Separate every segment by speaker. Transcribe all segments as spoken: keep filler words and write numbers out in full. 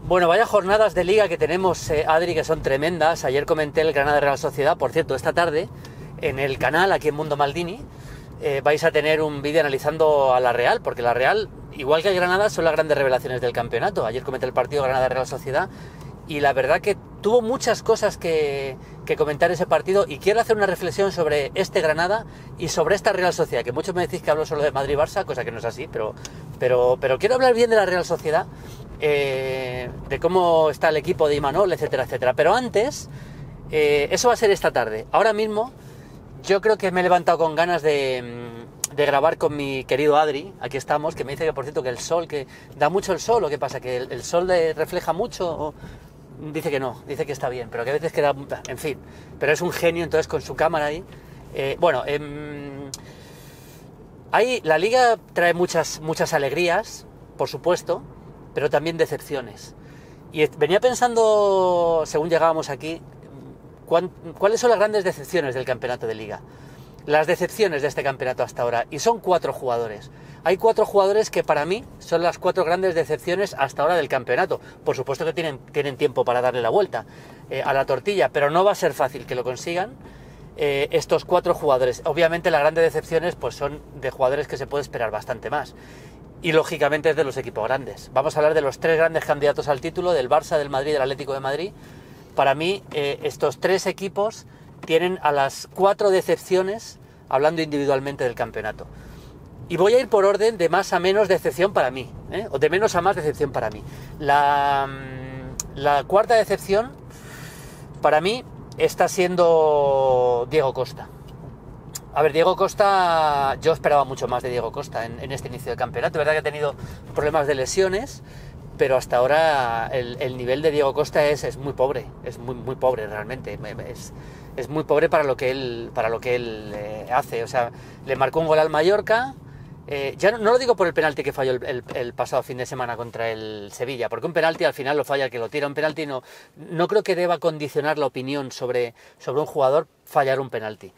Speaker 1: Bueno, vaya jornadas de liga que tenemos, eh, Adri, que son tremendas. Ayer comenté el Granada Real Sociedad. Por cierto, esta tarde en el canal, aquí en Mundo Maldini, eh, vais a tener un vídeo analizando a la Real, porque la Real, igual que el Granada, son las grandes revelaciones del campeonato. Ayer comenté el partido Granada Real Sociedad y la verdad que tuvo muchas cosas que, que comentar ese partido, y quiero hacer una reflexión sobre este Granada y sobre esta Real Sociedad, que muchos me decís que hablo solo de Madrid-Barça, cosa que no es así, pero, pero, pero quiero hablar bien de la Real Sociedad, eh, de cómo está el equipo de Imanol, etcétera, etcétera. Pero antes, eh, eso va a ser esta tarde. Ahora mismo, yo creo que me he levantado con ganas de, de grabar con mi querido Adri. Aquí estamos, que me dice que, por cierto, que el sol, que da mucho el sol, ¿o qué pasa? ¿Que el, el sol le refleja mucho? O, dice que no, dice que está bien, pero que a veces queda, en fin, pero es un genio, entonces, con su cámara ahí. Eh, bueno, eh, ahí la liga trae muchas, muchas alegrías, por supuesto, pero también decepciones. Y venía pensando, según llegábamos aquí, ¿cuán, cuáles son las grandes decepciones del campeonato de liga? Las decepciones de este campeonato hasta ahora, y son cuatro jugadores. Hay cuatro jugadores que para mí son las cuatro grandes decepciones hasta ahora del campeonato. Por supuesto que tienen, tienen tiempo para darle la vuelta eh, a la tortilla, pero no va a ser fácil que lo consigan eh, estos cuatro jugadores. Obviamente las grandes decepciones pues son de jugadores que se puede esperar bastante más. Y lógicamente es de los equipos grandes. Vamos a hablar de los tres grandes candidatos al título, del Barça, del Madrid y del Atlético de Madrid. Para mí eh, estos tres equipos tienen a las cuatro decepciones, hablando individualmente del campeonato. Y voy a ir por orden de más a menos decepción para mí, ¿eh? o de menos a más decepción para mí. La, la cuarta decepción para mí está siendo Diego Costa. A ver, Diego Costa, yo esperaba mucho más de Diego Costa en, en este inicio de campeonato. Es verdad que ha tenido problemas de lesiones, pero hasta ahora el, el nivel de Diego Costa es, es muy pobre, es muy, muy pobre realmente. Es, es muy pobre para lo que él, para lo que él eh, hace. O sea, le marcó un gol al Mallorca. Eh, ya no, no lo digo por el penalti que falló el, el, el pasado fin de semana contra el Sevilla, porque un penalti al final lo falla el que lo tira. Un penalti no, no creo que deba condicionar la opinión sobre, sobre un jugador fallar un penalti.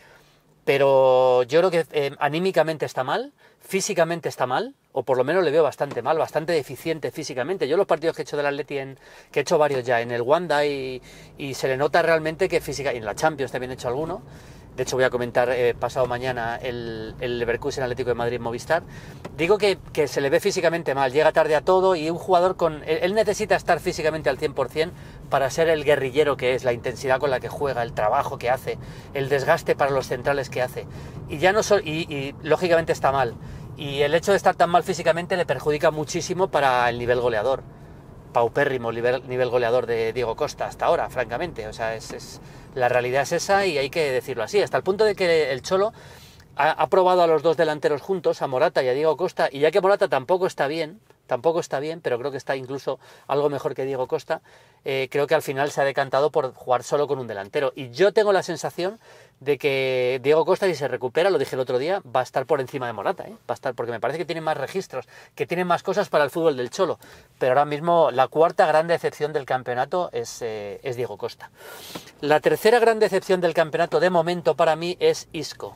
Speaker 1: Pero yo creo que eh, anímicamente está mal, físicamente está mal, o por lo menos le veo bastante mal, bastante deficiente físicamente. Yo los partidos que he hecho del Atleti, en, que he hecho varios ya en el Wanda, y, y se le nota realmente que física, y en la Champions también he hecho alguno. De hecho voy a comentar eh, pasado mañana el, el Leverkusen Atlético de Madrid Movistar. Digo que, que se le ve físicamente mal, llega tarde a todo, y un jugador con... Él, él necesita estar físicamente al cien por cien para ser el guerrillero que es, la intensidad con la que juega, el trabajo que hace, el desgaste para los centrales que hace. Y ya no so, y, y lógicamente está mal. Y el hecho de estar tan mal físicamente le perjudica muchísimo para el nivel goleador. Paupérrimo nivel, nivel goleador de Diego Costa hasta ahora, francamente. O sea, es, es, la realidad es esa, y hay que decirlo así. Hasta el punto de que el Cholo ha, ha probado a los dos delanteros juntos, a Morata y a Diego Costa, y ya que Morata tampoco está bien, tampoco está bien, pero creo que está incluso algo mejor que Diego Costa, eh, creo que al final se ha decantado por jugar solo con un delantero. Y yo tengo la sensación de que Diego Costa, si se recupera, lo dije el otro día, va a estar por encima de Morata, ¿eh? Va a estar, porque me parece que tiene más registros, que tiene más cosas para el fútbol del Cholo. Pero ahora mismo la cuarta gran decepción del campeonato es, eh, es Diego Costa. La tercera gran decepción del campeonato de momento para mí es Isco.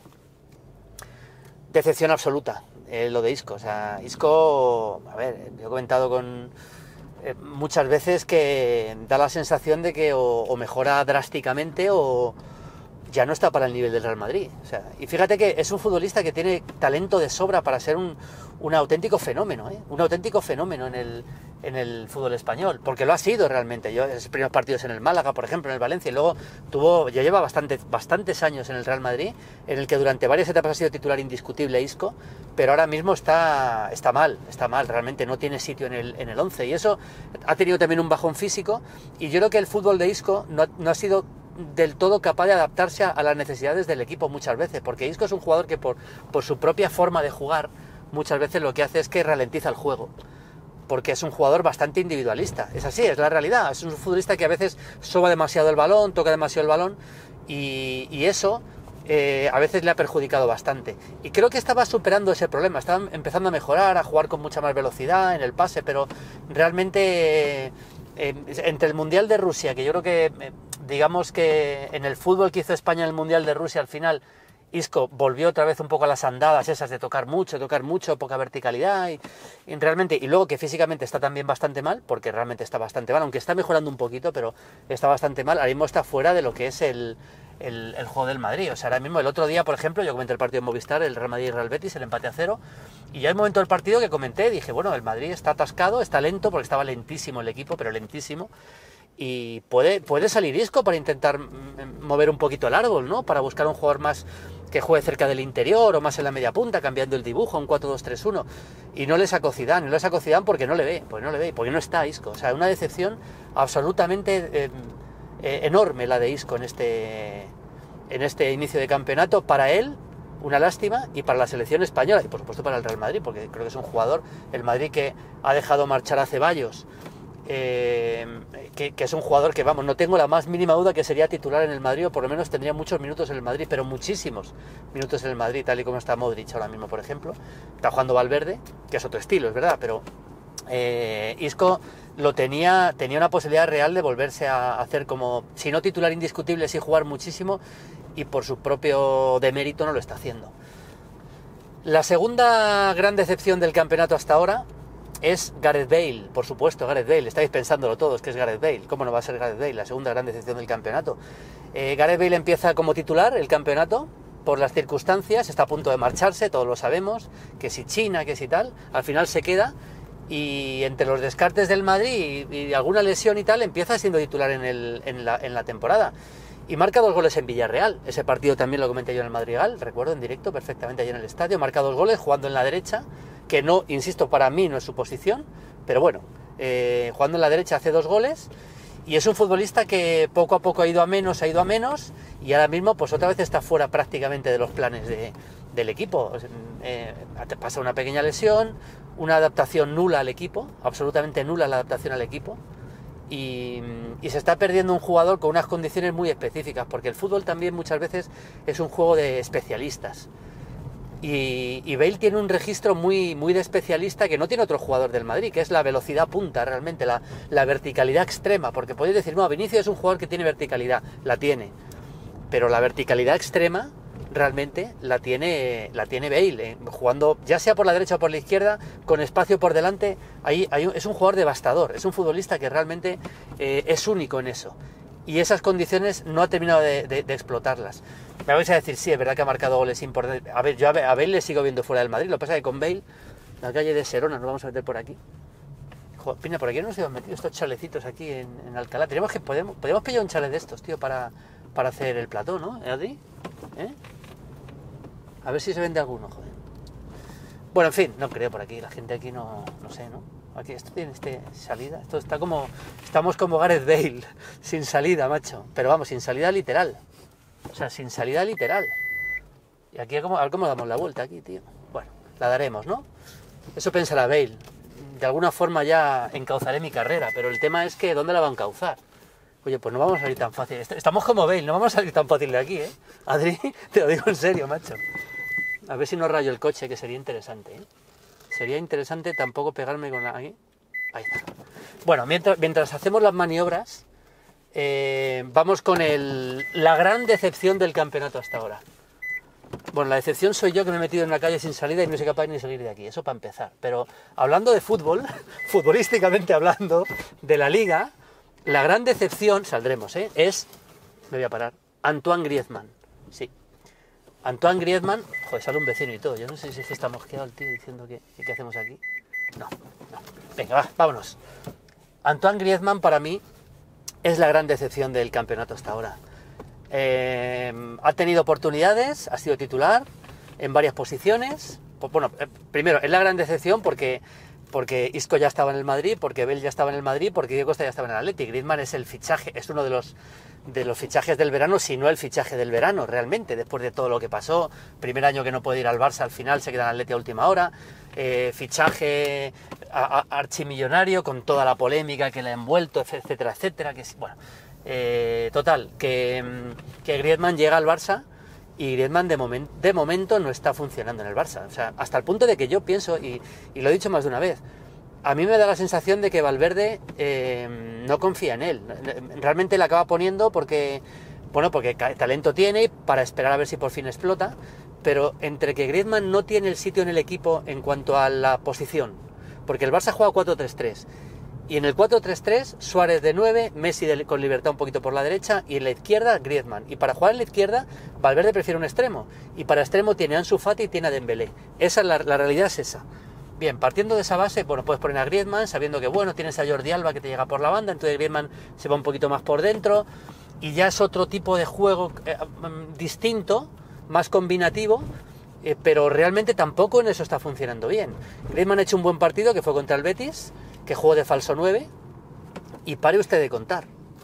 Speaker 1: Decepción absoluta, eh, lo de Isco. O sea, Isco, a ver, yo he comentado con eh, muchas veces que da la sensación de que o, o mejora drásticamente o ya no está para el nivel del Real Madrid. O sea, y fíjate que es un futbolista que tiene talento de sobra para ser un, un auténtico fenómeno, ¿eh? un auténtico fenómeno en el, en el fútbol español, porque lo ha sido realmente. Yo, esos primeros partidos en el Málaga, por ejemplo, en el Valencia, y luego tuvo, ya lleva bastante, bastantes años en el Real Madrid, en el que durante varias etapas ha sido titular indiscutible Isco, pero ahora mismo está, está mal, está mal, realmente no tiene sitio en el, en el once, y eso ha tenido también un bajón físico, y yo creo que el fútbol de Isco no, no ha sido del todo capaz de adaptarse a, a las necesidades del equipo muchas veces, porque Isco es un jugador que por, por su propia forma de jugar muchas veces lo que hace es que ralentiza el juego, porque es un jugador bastante individualista. Es así, es la realidad. Es un futbolista que a veces soba demasiado el balón, toca demasiado el balón, y, y eso eh, a veces le ha perjudicado bastante. Y creo que estaba superando ese problema, estaba empezando a mejorar, a jugar con mucha más velocidad en el pase, pero realmente eh, entre el Mundial de Rusia, que yo creo que, eh, digamos que en el fútbol que hizo España en el Mundial de Rusia al final, Isco volvió otra vez un poco a las andadas esas de tocar mucho, tocar mucho, poca verticalidad y, y realmente, y luego que físicamente está también bastante mal, porque realmente está bastante mal, aunque está mejorando un poquito, pero está bastante mal, ahora mismo está fuera de lo que es el, el, el juego del Madrid. O sea, ahora mismo el otro día, por ejemplo, yo comenté el partido de Movistar, el Real Madrid y Real Betis, el empate a cero, y ya hay un momento del partido que comenté, dije, bueno, el Madrid está atascado, está lento, porque estaba lentísimo el equipo, pero lentísimo, y puede, puede salir Isco para intentar mover un poquito el árbol, ¿no? Para buscar un jugador más que juegue cerca del interior o más en la media punta, cambiando el dibujo, un cuatro dos tres uno, y no le sacó Zidane, no le sacó Zidane porque no le ve, porque no le ve, porque no está Isco. O sea, una decepción absolutamente eh, eh, enorme la de Isco en este, en este inicio de campeonato. Para él, una lástima, y para la selección española, y por supuesto para el Real Madrid, porque creo que es un jugador, el Madrid que ha dejado marchar a Ceballos, Eh, que, que es un jugador que, vamos, no tengo la más mínima duda que sería titular en el Madrid, o por lo menos tendría muchos minutos en el Madrid, pero muchísimos minutos en el Madrid, tal y como está Modric ahora mismo, por ejemplo. Está jugando Valverde, que es otro estilo, es verdad, pero eh, Isco lo tenía, tenía una posibilidad real de volverse a hacer como, si no titular indiscutible, sí jugar muchísimo, y por su propio demérito no lo está haciendo. La segunda gran decepción del campeonato hasta ahora es Gareth Bale, por supuesto, Gareth Bale. Estáis pensándolo todos, que es Gareth Bale. ¿Cómo no va a ser Gareth Bale? La segunda gran decepción del campeonato. Eh, Gareth Bale empieza como titular el campeonato por las circunstancias, está a punto de marcharse, todos lo sabemos, que si China, que si tal, al final se queda, y entre los descartes del Madrid y, y alguna lesión y tal, empieza siendo titular en, el, en, la, en la temporada. Y marca dos goles en Villarreal. Ese partido también lo comenté yo en el Madrigal, recuerdo, en directo, perfectamente allí en el estadio. Marca dos goles jugando en la derecha, que no, insisto, para mí no es su posición, pero bueno, eh, jugando en la derecha hace dos goles, y es un futbolista que poco a poco ha ido a menos, ha ido a menos, y ahora mismo pues otra vez está fuera prácticamente de los planes de, del equipo. Eh, pasa una pequeña lesión, una adaptación nula al equipo, absolutamente nula la adaptación al equipo, y, y se está perdiendo un jugador con unas condiciones muy específicas, porque el fútbol también muchas veces es un juego de especialistas. Y, y Bale tiene un registro muy, muy de especialista que no tiene otro jugador del Madrid, que es la velocidad punta, realmente, la, la verticalidad extrema, porque podéis decir, no, Vinicius es un jugador que tiene verticalidad, la tiene, pero la verticalidad extrema realmente la tiene, la tiene Bale, eh, jugando ya sea por la derecha o por la izquierda, con espacio por delante. Ahí, ahí es un jugador devastador, es un futbolista que realmente eh, es único en eso, y esas condiciones no ha terminado de, de, de explotarlas. Me vais a decir, sí, es verdad que ha marcado goles importantes. A ver, yo a Bale le sigo viendo fuera del Madrid. Lo que pasa es que con Bale, la calle de Serona, nos vamos a meter por aquí. Joder, Pina, por aquí no nos hemos metido estos chalecitos aquí en, en Alcalá. Tenemos que, podemos, podemos pillar un chalet de estos, tío, para, para hacer el plató, ¿no? ¿Eh, Adri? ¿Eh? A ver si se vende alguno, joder. Bueno, en fin, no creo por aquí. La gente aquí no, no sé, ¿no? Aquí, esto tiene este, salida. Esto está como, estamos como Gareth Bale, sin salida, macho. Pero vamos, sin salida literal. O sea, sin salida literal. Y aquí, ¿cómo, a ver cómo damos la vuelta aquí, tío? Bueno, la daremos, ¿no? Eso pensará Bale. De alguna forma ya encauzaré mi carrera, pero el tema es que ¿dónde la va a encauzar? Oye, pues no vamos a salir tan fácil. Estamos como Bale, no vamos a salir tan fácil de aquí, ¿eh? Adri, te lo digo en serio, macho. A ver si no rayo el coche, que sería interesante, ¿eh? Sería interesante tampoco pegarme con la... Aquí. Ahí está. Bueno, mientras, mientras hacemos las maniobras... Eh, vamos con el, la gran decepción del campeonato hasta ahora. Bueno, la decepción soy yo, que me he metido en una calle sin salida y no soy capaz ni de salir de aquí, eso para empezar. Pero hablando de fútbol, futbolísticamente hablando, de la Liga, la gran decepción, saldremos, ¿eh? Es, me voy a parar, Antoine Griezmann. Sí, Antoine Griezmann, joder, sale un vecino y todo. Yo no sé si es que está mosqueado el tío diciendo que, ¿qué hacemos aquí? No, no. Venga, va, vámonos. Antoine Griezmann para mí es la gran decepción del campeonato hasta ahora. Eh, ha tenido oportunidades, ha sido titular en varias posiciones. Pues, bueno, eh, primero, es la gran decepción porque, porque Isco ya estaba en el Madrid, porque Bale ya estaba en el Madrid, porque Diego Costa ya estaba en el Atleti. Griezmann es el fichaje, es uno de los, de los fichajes del verano, si no el fichaje del verano, realmente, después de todo lo que pasó. Primer año que no puede ir al Barça, al final se queda en el Atleti a última hora. Eh, fichaje a, a, archimillonario, con toda la polémica que le ha envuelto, etcétera, etcétera. Que, bueno, eh, total, que, que Griezmann llega al Barça y Griezmann de, moment, de momento no está funcionando en el Barça. O sea, hasta el punto de que yo pienso, y, y lo he dicho más de una vez, a mí me da la sensación de que Valverde eh, no confía en él. Realmente le acaba poniendo porque... Bueno, porque talento tiene para esperar a ver si por fin explota, pero entre que Griezmann no tiene el sitio en el equipo en cuanto a la posición, porque el Barça juega cuatro tres tres, y en el cuatro tres tres Suárez de nueve, Messi de, con libertad un poquito por la derecha, y en la izquierda Griezmann, y para jugar en la izquierda Valverde prefiere un extremo, y para extremo tiene a Ansu Fati y tiene a Dembélé. Esa es la, la realidad es esa. Bien, partiendo de esa base, bueno, puedes poner a Griezmann, sabiendo que, bueno, tienes a Jordi Alba que te llega por la banda, entonces Griezmann se va un poquito más por dentro, y ya es otro tipo de juego eh, distinto, más combinativo, eh, pero realmente tampoco en eso está funcionando bien. Griezmann ha hecho un buen partido, que fue contra el Betis, que jugó de falso nueve, y pare usted de contar,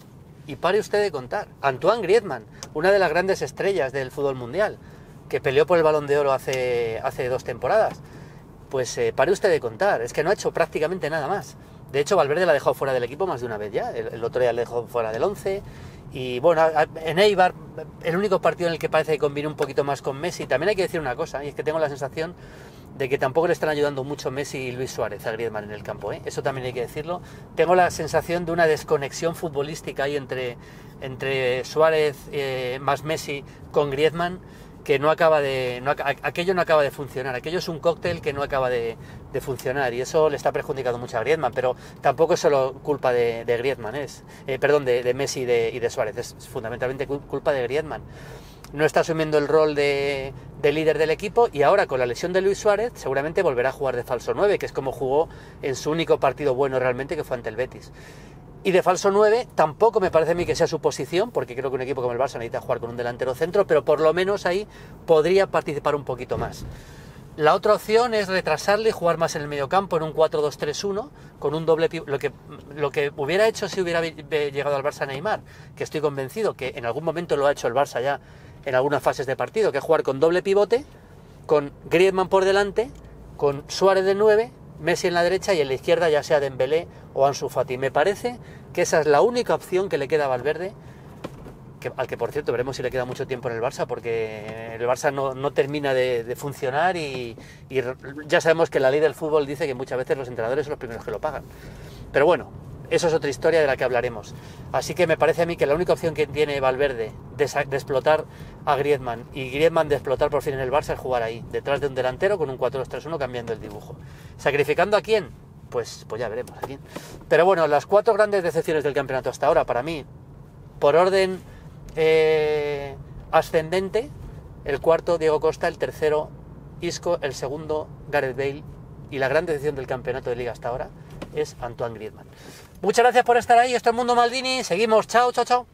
Speaker 1: y pare usted de contar. Antoine Griezmann, una de las grandes estrellas del fútbol mundial, que peleó por el Balón de Oro hace, hace dos temporadas, pues eh, pare usted de contar, es que no ha hecho prácticamente nada más. De hecho, Valverde la ha dejado fuera del equipo más de una vez ya, el, el otro día le dejó fuera del once, y bueno, en Eibar, el único partido en el que parece que combina un poquito más con Messi. También hay que decir una cosa, y es que tengo la sensación de que tampoco le están ayudando mucho Messi y Luis Suárez a Griezmann en el campo, ¿eh? Eso también hay que decirlo. Tengo la sensación de una desconexión futbolística ahí entre, entre Suárez eh, más Messi con Griezmann, que no acaba de... No, aquello no acaba de funcionar, aquello es un cóctel que no acaba de, de funcionar, y eso le está perjudicando mucho a Griezmann, pero tampoco es solo culpa de, de Griezmann, es, eh, perdón, de, de Messi y de, y de Suárez, es fundamentalmente culpa de Griezmann. No está asumiendo el rol de, de líder del equipo, y ahora con la lesión de Luis Suárez seguramente volverá a jugar de falso nueve, que es como jugó en su único partido bueno realmente, que fue ante el Betis. Y de falso nueve tampoco me parece a mí que sea su posición, porque creo que un equipo como el Barça necesita jugar con un delantero centro, pero por lo menos ahí podría participar un poquito más. La otra opción es retrasarle y jugar más en el mediocampo en un cuatro dos tres uno, con un doble pivote, lo que, lo que hubiera hecho si hubiera llegado al Barça Neymar, que estoy convencido que en algún momento lo ha hecho el Barça ya en algunas fases de partido, que es jugar con doble pivote, con Griezmann por delante, con Suárez de nueve, Messi en la derecha y en la izquierda ya sea Dembélé o Ansu Fati. Me parece que esa es la única opción que le queda a Valverde, que, al que por cierto veremos si le queda mucho tiempo en el Barça, porque el Barça no, no termina de, de funcionar, y, y ya sabemos que la ley del fútbol dice que muchas veces los entrenadores son los primeros que lo pagan. Pero bueno, eso es otra historia de la que hablaremos. Así que me parece a mí que la única opción que tiene Valverde de, de explotar a Griezmann, y Griezmann de explotar por fin en el Barça, es jugar ahí, detrás de un delantero con un cuatro dos tres uno, cambiando el dibujo. ¿Sacrificando a quién? Pues, pues ya veremos a quién. Pero bueno, las cuatro grandes decepciones del campeonato hasta ahora, para mí, por orden eh, ascendente: el cuarto, Diego Costa; el tercero, Isco; el segundo, Gareth Bale; y la gran decepción del campeonato de Liga hasta ahora es Antoine Griezmann. Muchas gracias por estar ahí, esto es Mundo Maldini, seguimos, chao, chao, chao.